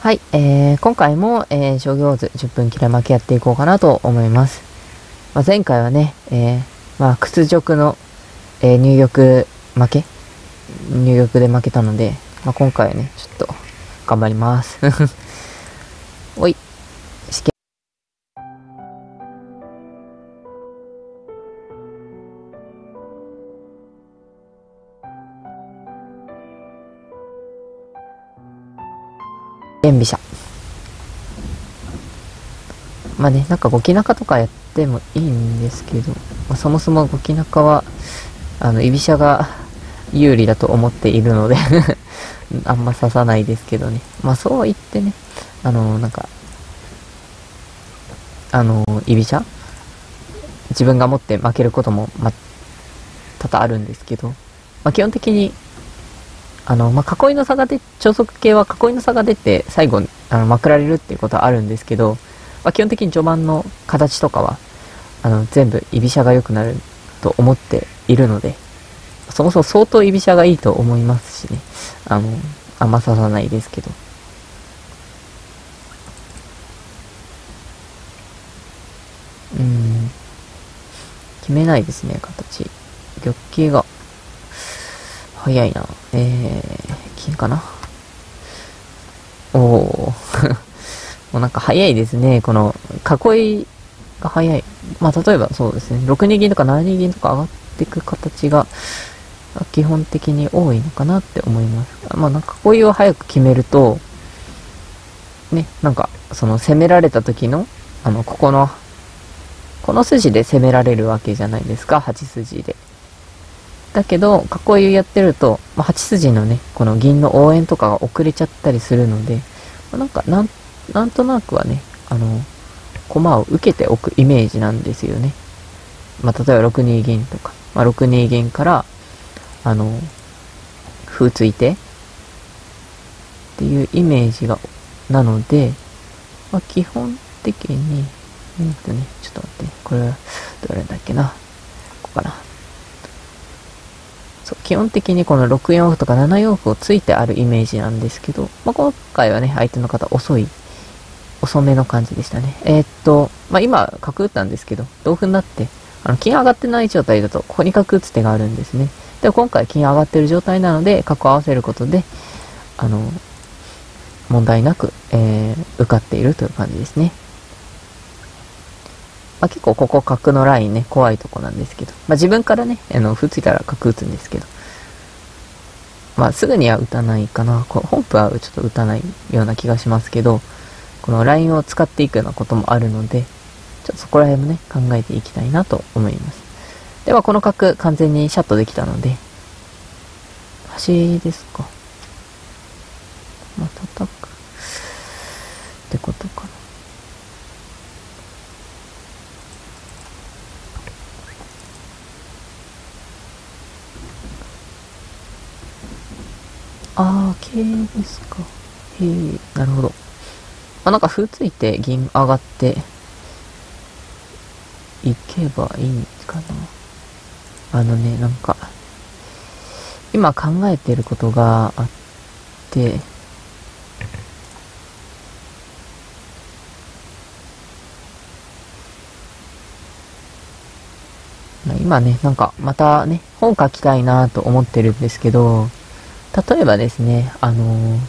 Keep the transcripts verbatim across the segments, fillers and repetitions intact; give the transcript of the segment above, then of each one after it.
はい、えー、今回も、えー、将棋ウォーズじゅっぷん切れ負けやっていこうかなと思います。まあ、前回はね、えー、まあ、屈辱の、えー、入玉負け入玉で負けたので、まあ、今回はね、ちょっと、頑張ります。おい、試験。飛車。まあね、なんかゴキ中とかやってもいいんですけど、まあ、そもそもゴキ中は、あの、居飛車が有利だと思っているのであんま刺さないですけどね。まあそう言ってね、あの、なんか、あの、居飛車自分が持って負けることも、ま、多々あるんですけど、まあ基本的に、あの、まあ囲いの差が出、超速系は囲いの差が出て、最後、あの、まくられるっていうことはあるんですけど、まあ、基本的に序盤の形とかは、あの、全部居飛車が良くなると思っているので、そもそも相当居飛車がいいと思いますしね。あの、あんま刺さないですけど。うーん。決めないですね、形。玉形が、早いな。えー、金かな。おー。もうなんか早いですね。この、囲いが早い。まあ、例えばそうですね。ろくに銀とかななに銀とか上がっていく形が、基本的に多いのかなって思います。まあ、なんか囲いを早く決めると、ね、なんか、その攻められた時の、あの、ここの、この筋で攻められるわけじゃないですか、はち筋で。だけど、囲いをやってると、まあ、はち筋のね、この銀の応援とかが遅れちゃったりするので、まあ、なんか、なん、なんとなくはね、あの、駒を受けておくイメージなんですよね。まあ、例えばろくに銀とか、まあ、ろくに銀から、あの、歩ついてっていうイメージが、なので、まあ、基本的に、えーっとね、ちょっと待って、これは、どれだっけな。ここかな。そう、基本的にこのろくよん歩とかななよん歩をついてあるイメージなんですけど、まあ、今回はね、相手の方遅い、遅めの感じでしたね。えー、っと、まあ、今、角打ったんですけど、同歩になって、あの、金上がってない状態だと、ここに角打つ手があるんですね。で、今回金上がってる状態なので、角を合わせることで、あの、問題なく、えー、受かっているという感じですね。まあ、結構ここ角のラインね、怖いとこなんですけど、まあ、自分からね、あの、歩ついたら角打つんですけど、まあ、すぐには打たないかな。本譜はちょっと打たないような気がしますけど、このラインを使っていくようなこともあるので、ちょっとそこら辺もね、考えていきたいなと思います。では、この角完全にシャットできたので、端ですか。まあ、叩く。ってことかな。あー、桂ですか。へえ、なるほど。まあ、なんか歩ついて銀上がっていけばいいかな。あのね、なんか、今考えてることがあって、今ね、なんかまたね、本書きたいなと思ってるんですけど、例えばですね、あのー、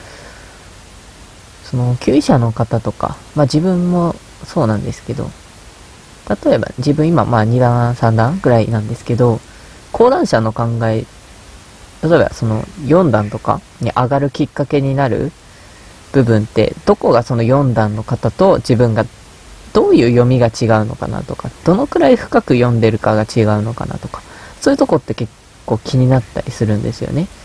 その、級位者の方とか、まあ自分もそうなんですけど、例えば自分今まあに段さん段ぐらいなんですけど、講談社の考え、例えばそのよん段とかに上がるきっかけになる部分って、どこがそのよん段の方と自分がどういう読みが違うのかなとか、どのくらい深く読んでるかが違うのかなとか、そういうとこって結構気になったりするんですよね。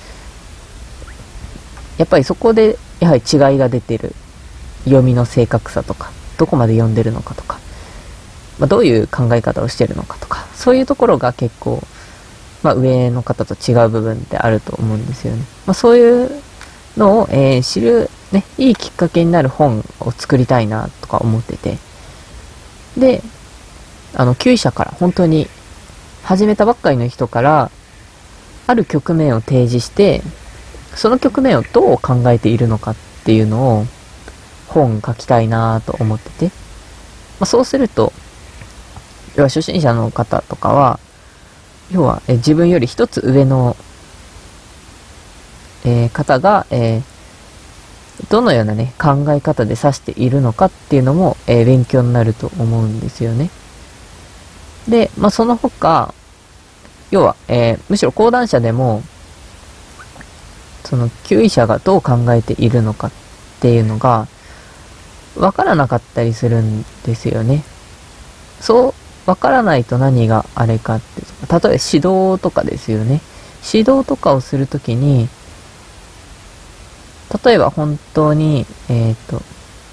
やっぱりそこで、やはり違いが出てる。読みの正確さとか、どこまで読んでるのかとか、まあ、どういう考え方をしてるのかとか、そういうところが結構、まあ、上の方と違う部分ってあると思うんですよね。まあ、そういうのを、えー、知る、ね、いいきっかけになる本を作りたいなとか思ってて、で、あの、級位者から本当に始めたばっかりの人から、ある局面を提示して、その局面をどう考えているのかっていうのを、 本書きたいなと思ってて、まあ、そうすると、要は初心者の方とかは、要はえ自分より一つ上の、えー方が、えーどのようなね、考え方で指しているのかっていうのも、えー勉強になると思うんですよね。で、まあ、その他、要は、えーむしろ講談社でも、その、給位者がどう考えているのかっていうのが、わからなかったりするんですよね。そう、わからないと何があれかって、例えば指導とかですよね。指導とかをするときに、例えば本当に、えっと、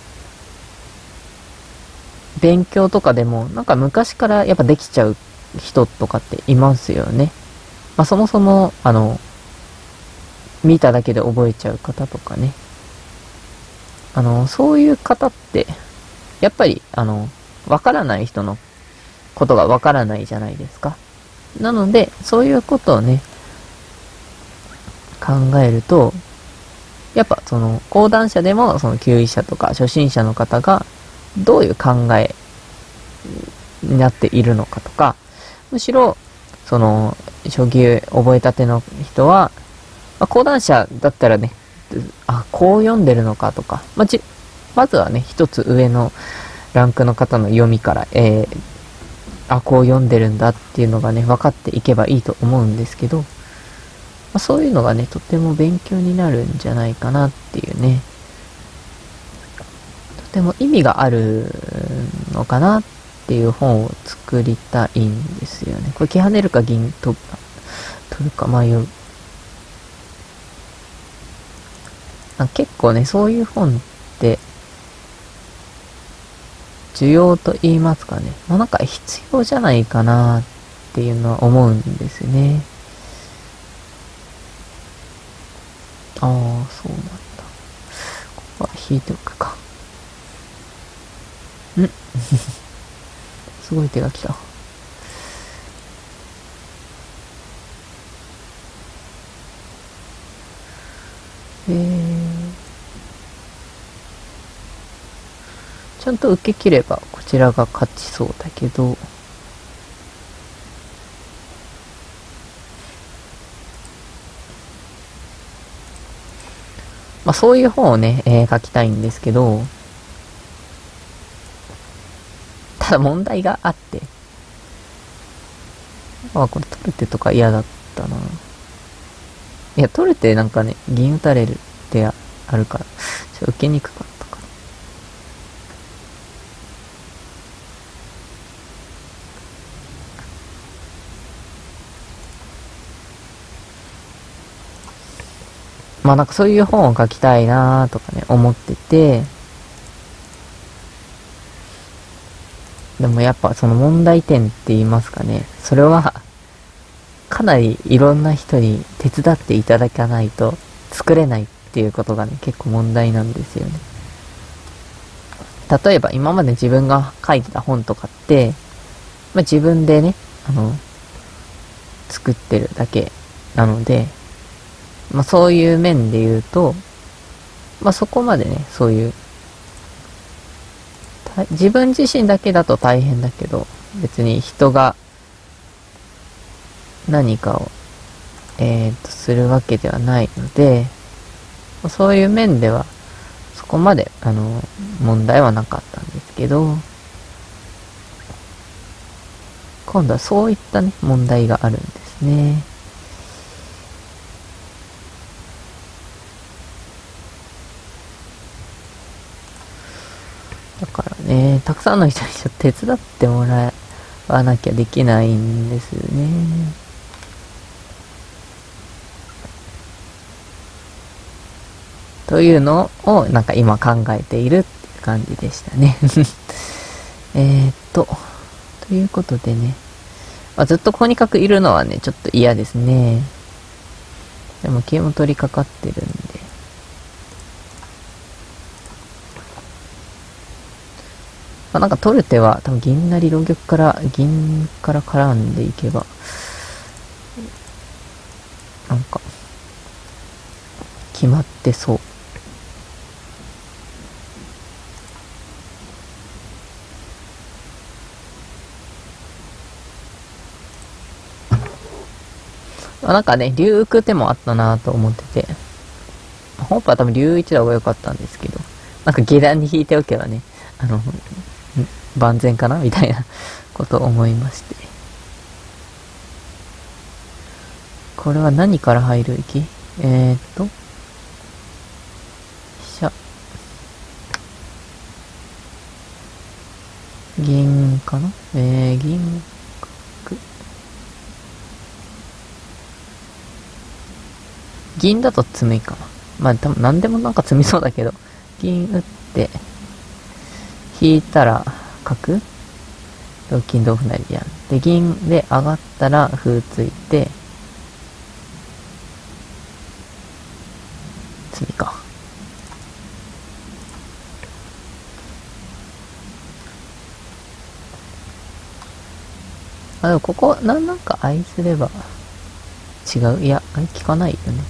勉強とかでも、なんか昔からやっぱできちゃう人とかっていますよね。まあそもそも、あの、見ただけで覚えちゃう方とかね。あの、そういう方って、やっぱり、あの、わからない人のことがわからないじゃないですか。なので、そういうことをね、考えると、やっぱその、講談社でも、その、給位者とか初心者の方が、どういう考えになっているのかとか、むしろ、その、初級覚えたての人は、まあ、講談社だったらね、あ、こう読んでるのかとか、まあ、じ、まずはね、一つ上のランクの方の読みから、えー、あ、こう読んでるんだっていうのがね、分かっていけばいいと思うんですけど、まあ、そういうのがね、とても勉強になるんじゃないかなっていうね、とても意味があるのかなっていう本を作りたいんですよね。これ、キハネるか銀と取るか迷う。結構ね、そういう本って、需要と言いますかね。まあ、なんか必要じゃないかなっていうのは思うんですね。ああ、そうなんだ。ここは引いておくか。んすごい手が来た。えー、ちゃんと受け切ればこちらが勝ちそうだけど、まあそういう本をね、えー書きたいんですけど、ただ問題があって、あ、これ取る手とか嫌だったな。いや、取る手なんかね、銀打たれる手あるから、ちょっと受けにくかったかな。まあなんかそういう本を書きたいなーとかね、思ってて、でもやっぱその問題点って言いますかね、それは、かなりいろんな人に手伝っていただかないと作れないっていうことがね、結構問題なんですよね。例えば今まで自分が書いてた本とかって、まあ、自分でね、あの、作ってるだけなので、まあそういう面で言うと、まあそこまでね、そういう、自分自身だけだと大変だけど、別に人が何かを、えーと、するわけではないので、そういう面では、そこまで、あの、問題はなかったんですけど、今度はそういったね、問題があるんですね。だからね、たくさんの人にちょっと手伝ってもらわなきゃできないんですね。というのを、なんか今考えているっていう感じでしたね。えーっと、ということでね、まあ、ずっととにかくいるのはね、ちょっと嫌ですね。でも桂も取り掛かってるんで。まあ、なんか取る手は多分銀成り同玉から銀から絡んでいけば、なんか、決まってそう。 まあ、なんかね、竜浮く手もあったなと思ってて、本譜は多分竜一の方が良かったんですけど、なんか下段に引いておけばね、あの、万全かなみたいなことを思いまして。これは何から入る域？えーっと、飛車。銀かなえー、銀、角。銀だと詰みかな。まあ多分何でもなんか詰みそうだけど、銀打って、引いたら角？同金同歩成やん。で、銀で上がったら歩ついて、詰みか。あ、でもここ、な、なんか愛すれば、違う。いや、あれ聞かないよね。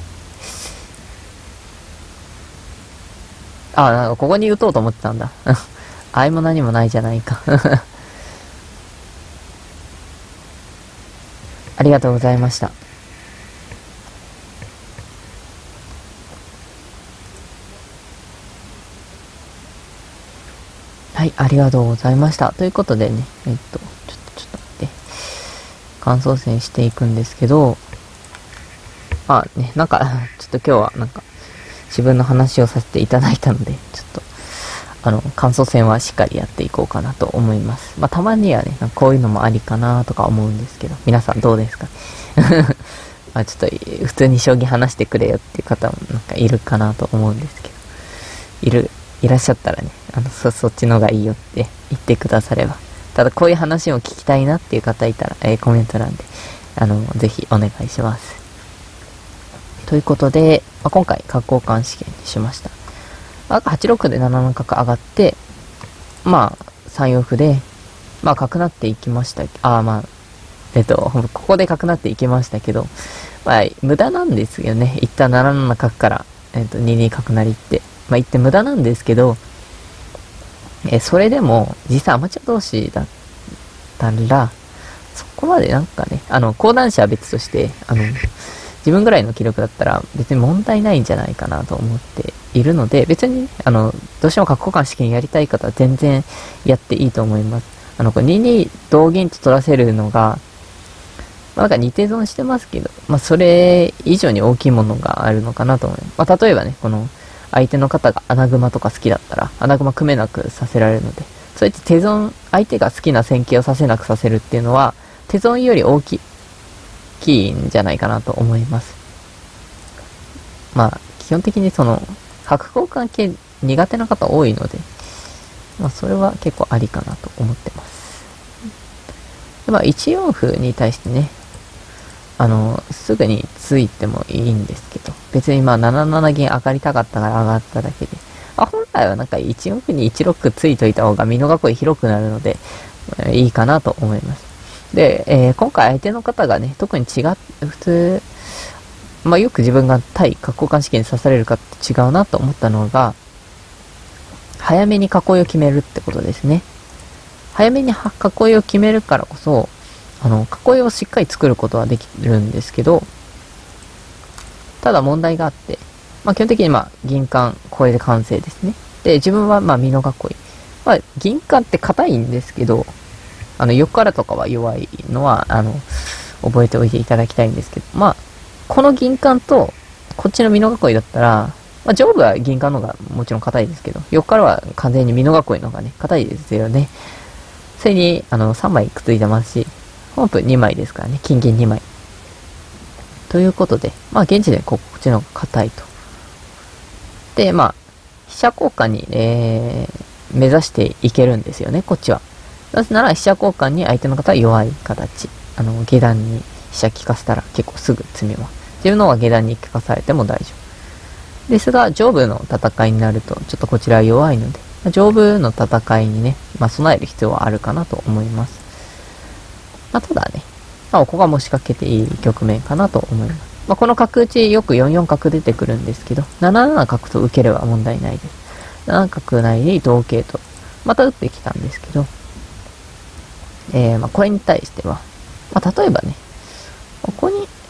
あ、なんかここに打とうと思ってたんだ。愛も何もないじゃないか。ありがとうございました。はい、ありがとうございました。ということでね、えっと、ちょっと、ちょっと待って、感想戦していくんですけど、まあね、なんか、ちょっと今日はなんか、自分の話をさせていただいたので、ちょっと、あの、感想戦はしっかりやっていこうかなと思います。まあ、たまにはね、なんかこういうのもありかなとか思うんですけど、皆さんどうですかまあちょっと、普通に将棋話してくれよっていう方もなんかいるかなと思うんですけど、いる、いらっしゃったらね、あの、そ、そっちのがいいよって言ってくだされば。ただこういう話を聞きたいなっていう方いたら、えー、コメント欄で、あの、ぜひお願いします。ということで、まあ、今回、角交換試験にしました。はちろくでななな角上がって、まあ、さんよん歩で、まあ、角なっていきました。ああ、まあ、えっと、ここで角なっていきましたけど、まあ、無駄なんですよね。一旦なななな角から、えっと、にに角成って。まあ、言って無駄なんですけど、え、それでも、実際アマチュア同士だったら、そこまでなんかね、あの、講談社は別として、あの、自分ぐらいの記録だったら別に問題ないんじゃないかなと思っているので、別に、ね、あの、どうしても角交換試験やりたい方は全然やっていいと思います。あの、これにに同銀と取らせるのが、まあ、なんか似て損してますけど、まあ、それ以上に大きいものがあるのかなと思います。まあ、例えばね、この、相手の方が穴熊とか好きだったら、穴熊組めなくさせられるので、そうやって手損、相手が好きな戦型をさせなくさせるっていうのは、手損より大きい、大きいんじゃないかなと思います。まあ、基本的にその、角交換系苦手な方多いので、まあ、それは結構ありかなと思ってます。でまあ、いちよん歩に対してね、あの、すぐについてもいいんですけど、別にまあなななな銀上がりたかったから上がっただけで、あ、本来はなんかいちよん歩にいちろくついといた方が美濃囲い広くなるので、えー、いいかなと思います。で、えー、今回相手の方がね、特に違って、普通、まあよく自分が対角交換試験に刺されるかって違うなと思ったのが、早めに囲いを決めるってことですね。早めに囲いを決めるからこそ、あの、囲いをしっかり作ることはできるんですけど、ただ問題があって、まあ基本的にまあ銀冠、これで完成ですね。で、自分はまあ美濃囲い。まあ銀冠って硬いんですけど、あの、横からとかは弱いのは、あの、覚えておいていただきたいんですけど、まあ、この銀冠と、こっちの美濃囲いだったら、まあ上部は銀冠の方がもちろん硬いですけど、横からは完全に美濃囲いの方がね、硬いですよね。それに、あの、さんまいくっついてますし、本譜にまいですからね、金銀にまい。ということで、まあ現地でこっちの方が硬いと。で、まあ、飛車交換に、えー、目指していけるんですよね、こっちは。なぜなら飛車交換に相手の方は弱い形。あの、下段に飛車利かせたら結構すぐ詰みます。自分の方は下段に利かされても大丈夫。ですが、上部の戦いになると、ちょっとこちらは弱いので、上部の戦いにね、まあ備える必要はあるかなと思います。まあただね、まあここはもう仕掛けていい局面かなと思います。まあこの角打ちよくよんよん角出てくるんですけど、なななな角と受ければ問題ないです。なな角成に同桂と、また打ってきたんですけど、えー、まあこれに対しては、まあ例えばね、ここに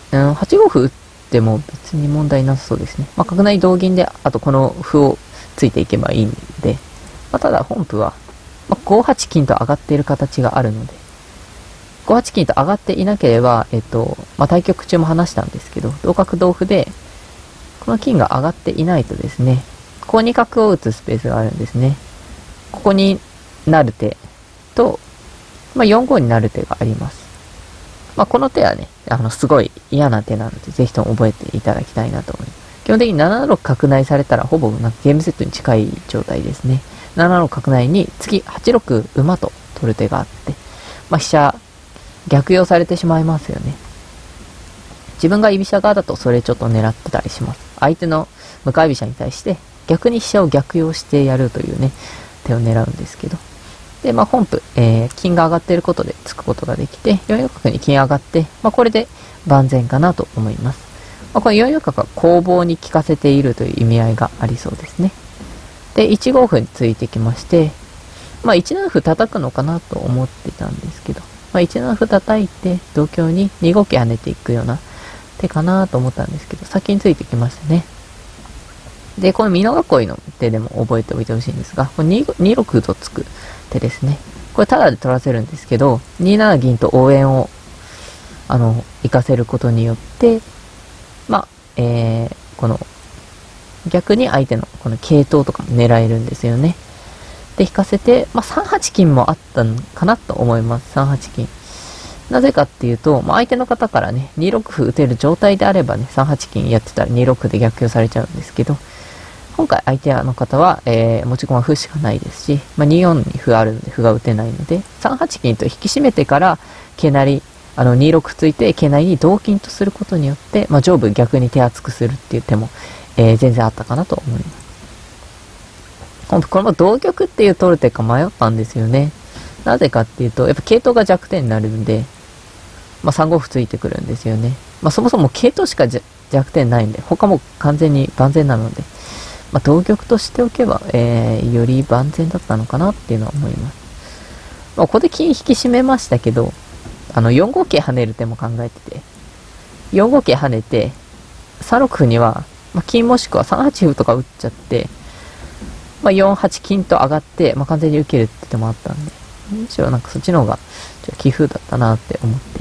うん、はちご歩打っても別に問題なさそうですね。まあ、角成同銀で、あとこの歩をついていけばいいんで、まあ、ただ本譜は、まあ、ごはち金と上がっている形があるので、ごはち金と上がっていなければ、えっと、まあ、対局中も話したんですけど、同角同歩で、この金が上がっていないとですね、ここに角を打つスペースがあるんですね。ここになる手と、まあ、よんごになる手があります。まあ、この手はね、あの、すごい嫌な手なので、ぜひとも覚えていただきたいなと思います。基本的にななろく角成されたら、ほぼなんかゲームセットに近い状態ですね。ななろく角成に、次、はちろく馬と取る手があって、まあ、飛車、逆用されてしまいますよね。自分が居飛車側だと、それちょっと狙ってたりします。相手の向かい飛車に対して、逆に飛車を逆用してやるというね、手を狙うんですけど。で、まあ、本譜、えー、金が上がっていることで突くことができて、よん四角に金上がって、まあ、これで万全かなと思います。まあ、このよん四角は攻防に効かせているという意味合いがありそうですね。で、いち五歩についてきまして、まあ、いち七歩叩くのかなと思ってたんですけど、まあ、いち七歩叩いて、同香にに五桂跳ねていくような手かなと思ったんですけど、先についてきましたね。で、この美濃囲いの手でも覚えておいてほしいんですが、これ 2, に六歩とつく手ですね。これタダで取らせるんですけど、に七銀と応援を、あの、活かせることによって、まあ、えー、この、逆に相手のこの桂頭とかも狙えるんですよね。で、引かせて、まあ、さん八金もあったのかなと思います。さん八金。なぜかっていうと、まあ、相手の方からね、に六歩打てる状態であればね、さん八金やってたらに六歩で逆用されちゃうんですけど、今回相手の方は、えー、持ち駒歩しかないですし、まあ、に四に歩あるので歩が打てないので、さん八金と引き締めてから、桂成、あの、に六ついて、桂成に同金とすることによって、まあ、上部逆に手厚くするっていう手も、えー、全然あったかなと思います。ほんと、これも同玉っていう取る手か迷ったんですよね。なぜかっていうと、やっぱ桂頭が弱点になるんで、まあ、さん五歩ついてくるんですよね。まあ、そもそも桂頭しか弱点ないんで、他も完全に万全なので、まあ、同玉としておけば、えー、より万全だったのかなっていうのは思います。まあ、ここで金引き締めましたけど、あの、よん五桂跳ねる手も考えてて、よん五桂跳ねて、さん六歩には、まあ、金もしくはさん八歩とか打っちゃって、まあ、よん八金と上がって、まあ、完全に受けるって手もあったんで、むしろなんかそっちの方が、ちょっと棋風だったなって思って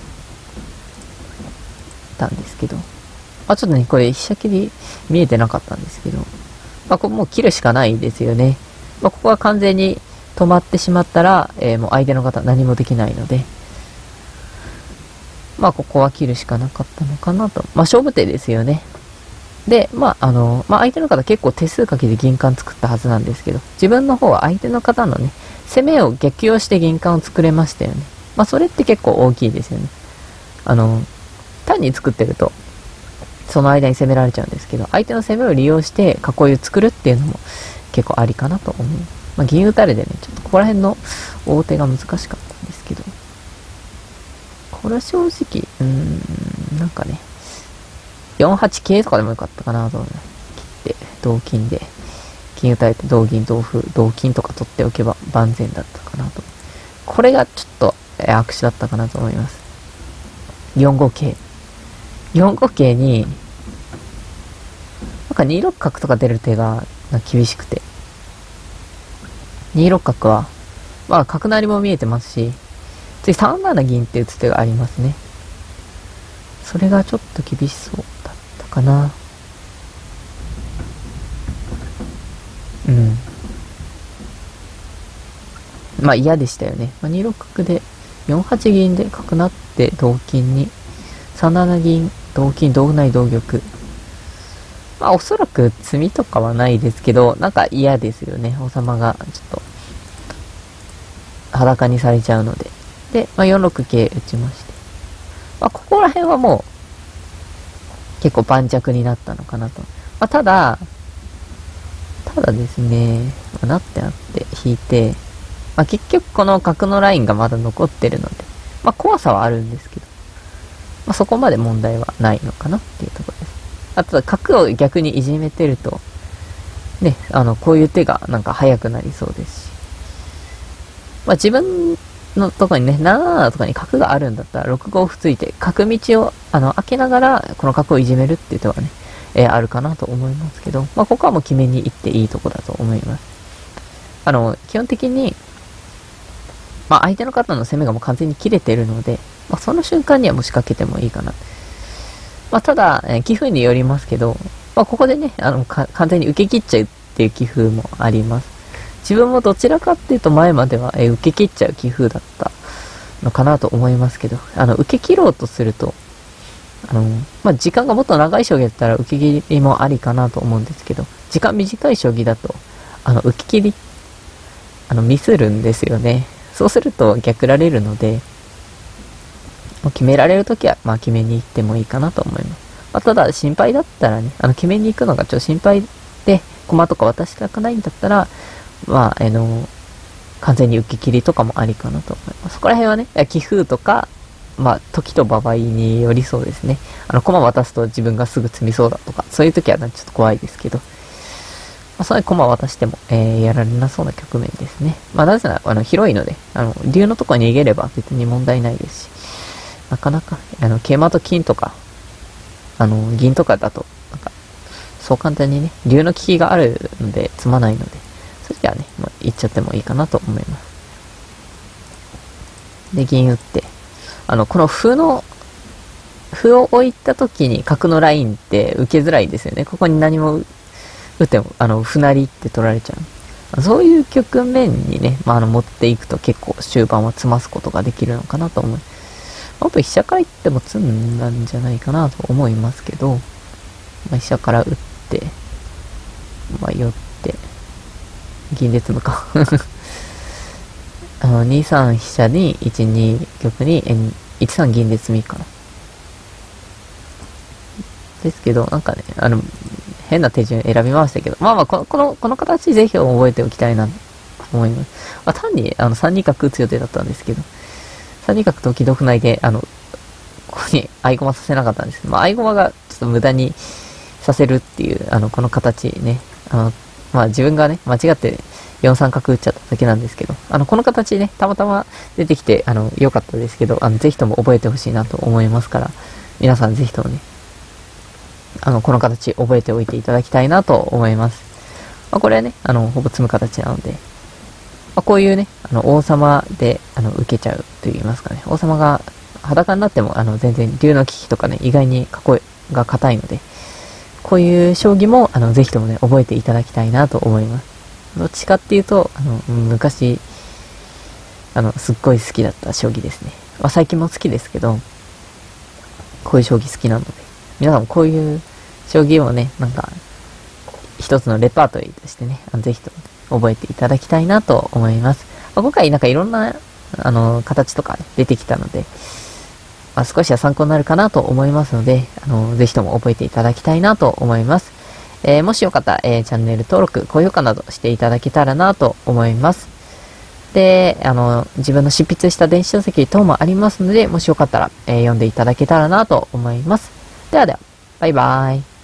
たんですけど、まあ、ちょっとね、これ、飛車切り見えてなかったんですけど、まあ、ここもう切るしかないですよね。まあ、ここは完全に止まってしまったら、えー、もう相手の方何もできないので、まあ、ここは切るしかなかったのかなと。まあ、勝負手ですよね。で、まあ、あの、まあ、相手の方結構手数かけて銀冠作ったはずなんですけど、自分の方は相手の方のね、攻めを逆用して銀冠を作れましたよね。まあ、それって結構大きいですよね。あの、単に作ってると、その間に攻められちゃうんですけど、相手の攻めを利用して囲いを作るっていうのも結構ありかなと思う。まあ、銀打たれでね、ちょっとここら辺の大手が難しかったんですけど、これは正直、うーん、なんかね、よん八桂とかでもよかったかなと思う。切って、同金で、金打たれて同銀、同歩、同金とか取っておけば万全だったかなと。これがちょっと、えー、悪手だったかなと思います。よん五桂。よん五桂に、なんかに六角とか出る手が厳しくて。に六角は、まあ角成も見えてますし、次さん七銀って打つ手がありますね。それがちょっと厳しそうだったかな。うん。まあ嫌でしたよね。まあ、に六角で、よん八銀で角成って同金に、さん七銀、同金、同成、同玉。まあおそらく詰みとかはないですけど、なんか嫌ですよね。王様がちょっと、裸にされちゃうので。で、まあ、よん六桂打ちまして。まあ、ここら辺はもう、結構盤石になったのかなと。まあ、ただ、ただですね、まあ、なってなって引いて、まあ、結局この角のラインがまだ残ってるので、まあ、怖さはあるんですけど、まあ、そこまで問題はないのかなっていうところです。あとは角を逆にいじめてると、ね、あの、こういう手がなんか早くなりそうですし、まあ、自分のとこにね、ななななとかに角があるんだったら、ろくご歩ついて、角道を、あの、開けながら、この角をいじめるっていう手はね、えー、あるかなと思いますけど、まあ、ここはもう決めに行っていいとこだと思います。あの、基本的に、まあ、相手の方の攻めがもう完全に切れてるので、まあ、その瞬間にはもう仕掛けてもいいかな。まあ、ただ、えー、寄付によりますけど、まあ、ここでね、あの、完全に受け切っちゃうっていう寄付もあります。自分もどちらかっていうと前までは、えー、受け切っちゃう寄付だったのかなと思いますけど、あの、受け切ろうとすると、あの、まあ、時間がもっと長い将棋だったら受け切りもありかなと思うんですけど、時間短い将棋だと、あの、受け切り、あの、ミスるんですよね。そうすると逆られるので、決められるときは、まあ、決めに行ってもいいかなと思います。まあ、ただ、心配だったらね、あの、決めに行くのがちょっと心配で、駒とか渡したくないんだったら、まあ、あの、完全に受け切りとかもありかなと思います。そこら辺はね、棋風とか、まあ、時と場合によりそうですね。あの、駒渡すと自分がすぐ詰みそうだとか、そういう時はちょっと怖いですけど、まあ、そういう駒渡しても、えー、やられなそうな局面ですね。まあ、なぜなら、あの、広いので、あの、竜のとこに逃げれば別に問題ないですし、なかなか、あの、桂馬と金とか、あの、銀とかだと、なんか、そう簡単にね、竜の利きがあるので、詰まないので、それじゃあね、もう行っちゃってもいいかなと思います。で、銀打って、あの、この歩の、歩を置いた時に角のラインって受けづらいですよね。ここに何も打っても、あの、歩成りって取られちゃう。そういう局面にね、まあ、あの、持っていくと結構終盤は詰ますことができるのかなと思う。あと飛車から行っても詰んだんじゃないかなと思いますけど、まあ、飛車から打って、まあ、寄って、銀で詰むか。あの、にさん飛車にいちに玉にいちさん銀で詰みかな。ですけど、なんかね、あの、変な手順選びましたけど、まあまあ、この、この、この形ぜひ覚えておきたいなと思います。まあ、単に、あの、さんに角打つ予定だったんですけど、さんに角と既読内で、あの、ここに合駒させなかったんですけど、まあ、合駒がちょっと無駄にさせるっていう、あの、この形ね、あの、まあ自分がね、間違ってよんさん角打っちゃっただけなんですけど、あの、この形ね、たまたま出てきて、あの、良かったですけど、あの、ぜひとも覚えてほしいなと思いますから、皆さんぜひともね、あの、この形覚えておいていただきたいなと思います。まあ、これはね、あの、ほぼ詰む形なので、まあ、こういうね、あの、王様で、あの、受けちゃうと言いますかね、王様が裸になっても、あの、全然、竜の利きとかね、意外に囲いが硬いので、こういう将棋も、あの、ぜひともね、覚えていただきたいなと思います。どっちかっていうと、あの、昔、あの、すっごい好きだった将棋ですね。まあ、最近も好きですけど、こういう将棋好きなので、皆さんもこういう将棋をね、なんか、一つのレパートリーとしてね、あのぜひとも、ね、覚えていただきたいなと思います。まあ、今回なんかいろんな、あの、形とか、ね、出てきたので、まあ、少しは参考になるかなと思いますので、あの、ぜひとも覚えていただきたいなと思います。えー、もしよかったら、えー、チャンネル登録、高評価などしていただけたらなと思います。で、あの、自分の執筆した電子書籍等もありますので、もしよかったら、えー、読んでいただけたらなと思います。ではでは、バイバーイ。